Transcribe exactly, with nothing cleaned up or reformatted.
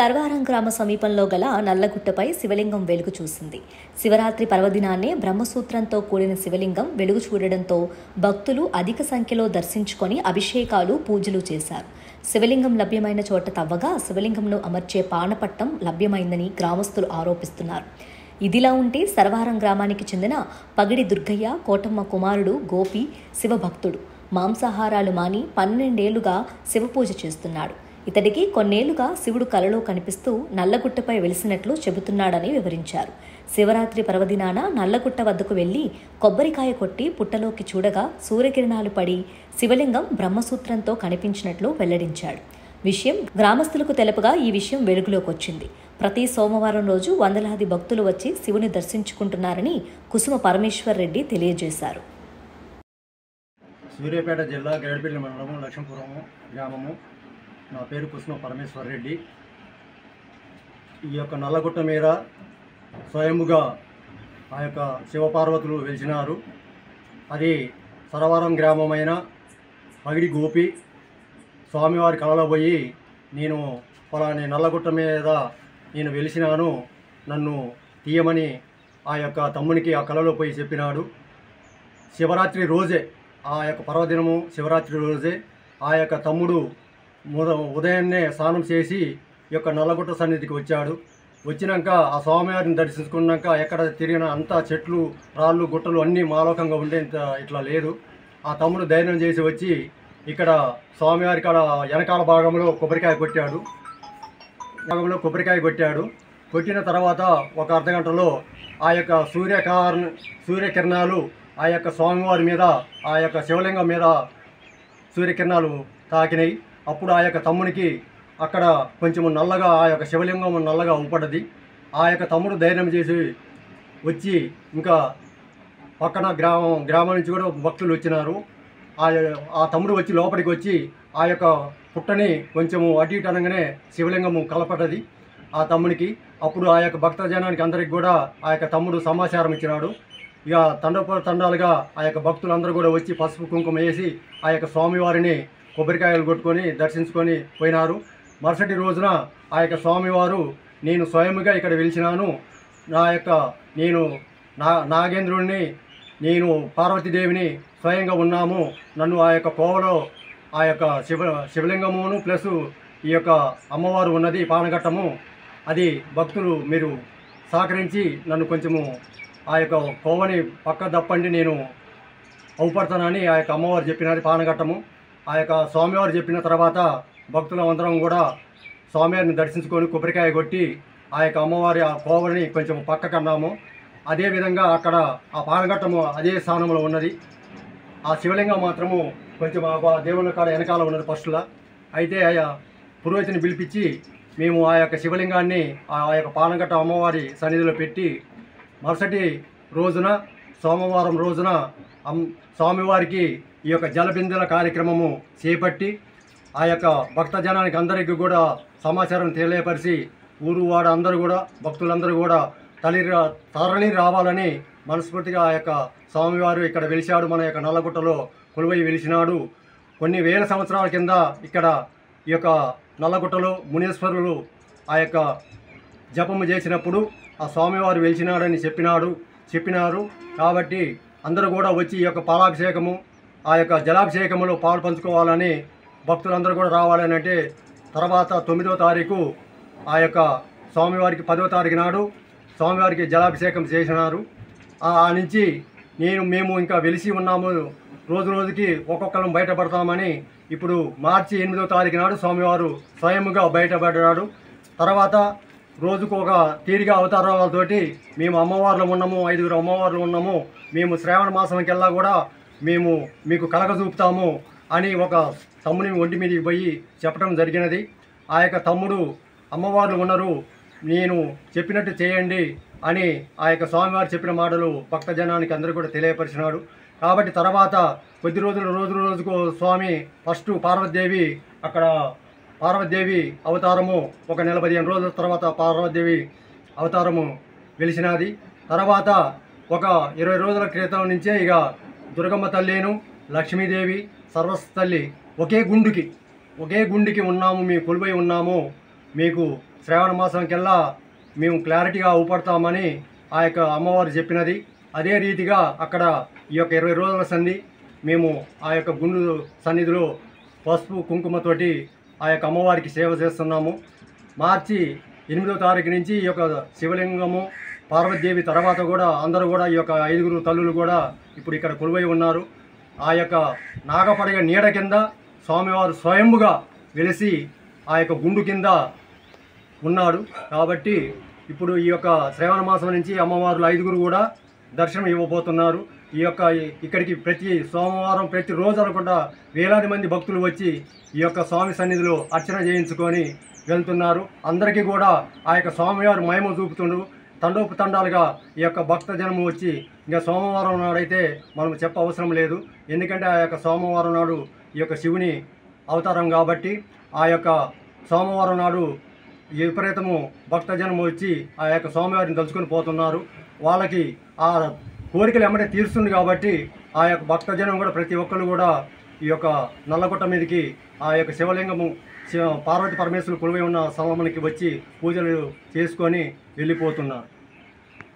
సర్వారం గ్రామ సమీపంలో గల నల్లగుట్టపై శివలింగం వెలుగు చూసింది. శివరాత్రి పర్వదినాన్నే బ్రహ్మసూత్రంతో కూడిన శివలింగం వెలుగు చూడడంతో భక్తులు అధిక సంఖ్యలో దర్శించుకొని అభిషేకాలు, పూజలు చేశారు. శివలింగం లభ్యమైన చోట తవ్వగా శివలింగంను అమర్చే పానపట్టం లభ్యమైందని గ్రామస్తులు ఆరోపిస్తున్నారు. ఇదిలా ఉంటే సర్వారం గ్రామానికి చెందిన పగిడి దుర్గయ్య కోటమ్మ కుమారుడు గోపి శివభక్తుడు. మాంసాహారాలు మాని పన్నెండేళ్లుగా శివపూజ చేస్తున్నాడు. ఇతడికి కొన్నేళ్లుగా శివుడు కలలో కనిపిస్తూ నల్లగుట్టపై వెలిసినట్లు చెబుతున్నాడని వివరించారు. శివరాత్రి పర్వదినాన నల్లగుట్ట వద్దకు వెళ్లి కొబ్బరికాయ కొట్టి పుట్టలోకి చూడగా సూర్యకిరణాలు పడి శివలింగం బ్రహ్మసూత్రంతో కనిపించినట్లు వెల్లడించాడు. విషయం గ్రామస్తులకు తెలుపగా ఈ విషయం వెలుగులోకి వచ్చింది. ప్రతి సోమవారం రోజు వందలాది భక్తులు వచ్చి శివుని దర్శించుకుంటున్నారని కుసుమ పరమేశ్వర్ రెడ్డి తెలియజేశారు. సూర్యాపేట జిల్లా గేడపల్లి మండలము లక్ష్మీపురము గ్రామము. నా పేరు కుసుమ పరమేశ్వర్ రెడ్డి. ఈ యొక్క నల్లగుట్ట మీద స్వయముగా ఆ యొక్క శివపార్వతులు వెలిసినారు. అది సరవరం గ్రామమైన పగిడి గోపి స్వామివారి కళలో పోయి, నేను పలాని నల్లగుట్ట మీద నేను వెలిసినాను, నన్ను తీయమని ఆ యొక్క తమ్మునికి ఆ కళలో పోయి చెప్పినాడు. శివరాత్రి రోజే, ఆ యొక్క పర్వదినము శివరాత్రి రోజే ఆ యొక్క తమ్ముడు ఉదయాన్నే స్నానం చేసి ఈ యొక్క నల్లగుట్ట సన్నిధికి వచ్చాడు. వచ్చినాక ఆ స్వామివారిని దర్శించుకున్నాక ఎక్కడ తిరిగిన అంతా చెట్లు, రాళ్ళు, గుట్టలు అన్నీ మాలోకంగా ఉండేంత ఇట్లా లేదు. ఆ తమ్ముడు ధైర్యం చేసి వచ్చి ఇక్కడ స్వామివారి కాడ వెనకాల భాగంలో కొబ్బరికాయ కొట్టాడు. భాగంలో కొబ్బరికాయ కొట్టాడు కొట్టిన తర్వాత ఒక అర్ధ గంటలో ఆ యొక్క సూర్యకార సూర్యకిరణాలు ఆ యొక్క స్వామివారి మీద, ఆ యొక్క శివలింగం మీద సూర్యకిరణాలు తాకినాయి. అప్పుడు ఆ యొక్క తమ్మునికి అక్కడ కొంచెం నల్లగా, ఆ యొక్క శివలింగం నల్లగా ఊపడ్డది. ఆ యొక్క తమ్ముడు ధైర్యం చేసి వచ్చి ఇంకా పక్కన గ్రామం గ్రామం నుంచి కూడా భక్తులు వచ్చినారు. ఆ ఆ తమ్ముడు వచ్చి లోపలికి వచ్చి ఆ యొక్క పుట్టని కొంచెము అటు ఇటు అనగానే శివలింగము కలపడ్డది ఆ తమ్మునికి. అప్పుడు ఆ యొక్క భక్త జనానికి అందరికి కూడా ఆ యొక్క తమ్ముడు సమాచారం ఇచ్చినాడు. ఇక తండప తండాలుగా ఆ యొక్క భక్తులందరూ కూడా వచ్చి పసుపు కుంకుమ వేసి ఆ యొక్క స్వామివారిని కొబ్బరికాయలు కొట్టుకొని దర్శించుకొని పోయినారు. మరుసటి రోజున ఆ యొక్క స్వామివారు, నేను స్వయముగా ఇక్కడ వెలిసినాను, నా యొక్క నేను నా నాగేంద్రుడిని, నేను పార్వతీదేవిని స్వయంగా ఉన్నాము, నన్ను ఆ యొక్క కోవలో ఆ యొక్క శివ శివలింగమును ప్లస్ ఈ యొక్క అమ్మవారు ఉన్నది పానఘట్టము, అది భక్తులు మీరు సహకరించి నన్ను కొంచెము ఆ యొక్క కోవని పక్క దప్పండి, నేను అవుపడతానని ఆ యొక్క అమ్మవారు చెప్పినది పానఘట్టము. ఆ యొక్క స్వామివారు చెప్పిన తర్వాత భక్తులం అందరం కూడా స్వామివారిని దర్శించుకొని కొబ్బరికాయ కొట్టి ఆ యొక్క అమ్మవారి ఆ కోవని కొంచెం పక్కకు అన్నాము. అదేవిధంగా అక్కడ ఆ పానఘట్టము అదే స్థానంలో ఉన్నది. ఆ శివలింగం మాత్రము కొంచెం ఆ దేవుని కాడ వెనకాల ఉన్నది ఫస్టులా. అయితే ఆ పురోహితుని పిలిపించి మేము ఆ యొక్క శివలింగాన్ని ఆ యొక్క పానఘట్ట అమ్మవారి సన్నిధిలో పెట్టి మరుసటి రోజున సోమవారం రోజున స్వామివారికి ఈ యొక్క జలబిందెల కార్యక్రమము చేపట్టి ఆ యొక్క భక్త జనానికి అందరికీ కూడా సమాచారం తెలియపరిచి ఊరు వాడ అందరూ కూడా భక్తులందరూ కూడా తల్లి తరలి రావాలని మనస్ఫూర్తిగా ఆ యొక్క స్వామివారు ఇక్కడ వెలిశాడు. మన యొక్క నల్లగుట్టలో కొలువై వెలిసినాడు. కొన్ని వేల సంవత్సరాల కింద ఇక్కడ ఈ యొక్క నల్లగుట్టలో మునీశ్వరులు ఆ యొక్క జపము చేసినప్పుడు ఆ స్వామివారు వెలిసినాడని చెప్పినాడు చెప్పినారు కాబట్టి అందరూ కూడా వచ్చి ఈ యొక్క పాలాభిషేకము, ఆ యొక్క జలాభిషేకములో పాలు పంచుకోవాలని భక్తులందరూ కూడా రావాలని అంటే, తర్వాత తొమ్మిదో తారీఖు ఆ యొక్క స్వామివారికి పదో తారీఖు నాడు స్వామివారికి జలాభిషేకం చేసినారు. ఆ నుంచి నేను మేము ఇంకా వెలిసి ఉన్నాము, రోజు రోజుకి ఒక్కొక్కరం బయటపడతామని ఇప్పుడు మార్చి ఎనిమిదో తారీఖు నాడు స్వామివారు స్వయముగా బయటపడ్డాడు. తర్వాత రోజుకు ఒక తీరిగా అవతారాలతోటి మేము అమ్మవార్లు ఉన్నాము, ఐదుగురు అమ్మవార్లు ఉన్నాము, మేము శ్రావణ మాసంకెల్లా కూడా మేము మీకు కలగ చూపుతాము అని ఒక తమ్ముని ఒంటి మీదకి పోయి చెప్పడం జరిగినది. ఆ యొక్క తమ్ముడు అమ్మవార్లు ఉన్నారు, నేను చెప్పినట్టు చేయండి అని ఆ యొక్క స్వామివారు చెప్పిన మాటలు భక్త జనానికి అందరూ కూడా తెలియపరిచినాడు. కాబట్టి తర్వాత కొద్ది రోజులు రోజు రోజుకు స్వామి ఫస్ట్ పార్వతీదేవి అక్కడ పార్వతీదేవి అవతారము ఒక నెల పదిహేను రోజుల తర్వాత పార్వతీదేవి అవతారము వెలిసినది. తర్వాత ఒక ఇరవై రోజుల క్రితం నుంచే ఇక దుర్గమ్మ తల్లిను, లక్ష్మీదేవి, సరస్వతి తల్లి ఒకే గుండుకి ఒకే గుండికి ఉన్నాము, మీ కొలువై ఉన్నాము, మీకు శ్రావణ మాసంకెల్లా మేము క్లారిటీగా ఊపడతామని ఆ యొక్క అమ్మవారు చెప్పినది. అదే రీతిగా అక్కడ ఈ యొక్క ఇరవై రోజుల సంధి మేము ఆ యొక్క గుండు సన్నిధిలో పసుపు కుంకుమతోటి ఆ యొక్క అమ్మవారికి సేవ చేస్తున్నాము. మార్చి ఎనిమిదో తారీఖు నుంచి ఈ యొక్క శివలింగము పార్వతీదేవి తర్వాత కూడా అందరూ కూడా ఈ యొక్క ఐదుగురు తల్లులు కూడా ఇప్పుడు ఇక్కడ కొలువై ఉన్నారు. ఆ యొక్క నాగపడగ నీడ కింద స్వామివారు స్వయంగా వెలిసి ఆ యొక్క గుండు కింద ఉన్నాడు. కాబట్టి ఇప్పుడు ఈ యొక్క శ్రావణ మాసం నుంచి అమ్మవారులు ఐదుగురు కూడా దర్శనం ఇవ్వబోతున్నారు. ఈ యొక్క ఇక్కడికి ప్రతి సోమవారం ప్రతి రోజు అనుకుంటా వేలాది మంది భక్తులు వచ్చి ఈ యొక్క స్వామి సన్నిధిలో అర్చన చేయించుకొని వెళ్తున్నారు. అందరికీ కూడా ఆ యొక్క స్వామివారు మహిమ చూపుతుండు. తండోపు తండాలుగా ఈ యొక్క భక్త జనము వచ్చి ఇంకా సోమవారం నాడైతే మనం చెప్ప అవసరం లేదు. ఎందుకంటే ఆ యొక్క సోమవారం నాడు ఈ యొక్క శివుని అవతారం కాబట్టి ఆ యొక్క సోమవారం నాడు విపరీతము భక్తజనము వచ్చి ఆ యొక్క స్వామివారిని తలుచుకొని పోతున్నారు. వాళ్ళకి ఆ కోరికలు ఎమ్మటే తీరుస్తుంది కాబట్టి ఆ యొక్క భక్తజనం కూడా ప్రతి ఒక్కరు కూడా ఈ యొక్క నల్లగుట్ట మీదకి ఆ యొక్క శివలింగము పార్వతి పరమేశ్వరులు కొలువై ఉన్న స్థలమునికి వచ్చి పూజలు చేసుకొని వెళ్ళిపోతున్నారు.